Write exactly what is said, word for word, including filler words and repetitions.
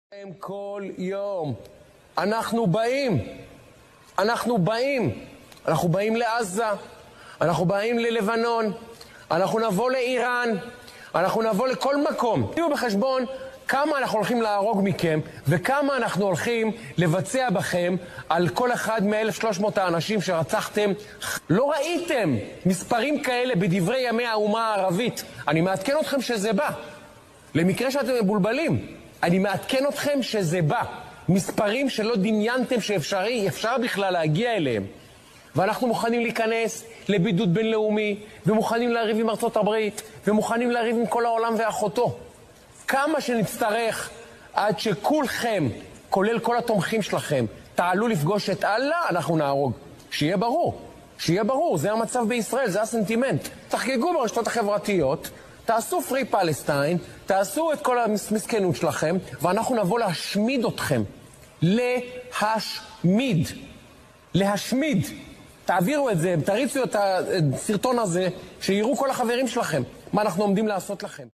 כל יום אנחנו באים, אנחנו באים, אנחנו באים לעזה, אנחנו באים ללבנון, אנחנו נבוא לאיראן, אנחנו נבוא לכל מקום. תהיו בחשבון כמה אנחנו הולכים להרוג מכם וכמה אנחנו הולכים לבצע בכם על כל אחד מ-אלף ושלוש מאות האנשים שרצחתם. לא ראיתם מספרים כאלה בדברי ימי האומה הערבית. אני מעדכן אתכם שזה בא. למקרה שאתם מבולבלים, אני מעדכן אתכם שזה בא. מספרים שלא דמיינתם שאפשרי, אפשר בכלל להגיע אליהם. ואנחנו מוכנים להיכנס לבידוד בינלאומי, ומוכנים להריב עם ארצות הברית, ומוכנים להריב עם כל העולם ואחותו. כמה שנצטרך עד שכולכם, כולל כל התומכים שלכם, תעלו לפגוש את אללה, אנחנו נהרוג. שיהיה ברור, שיהיה ברור, זה המצב בישראל, זה הסנטימנט. תחגגו ברשתות החברתיות, תעשו פרי פלסטיין, תעשו את כל המסכנות שלכם, ואנחנו נבוא להשמיד אתכם. להשמיד. להשמיד. תעבירו את זה, תריצו את הסרטון הזה, שיראו כל החברים שלכם מה אנחנו עומדים לעשות לכם.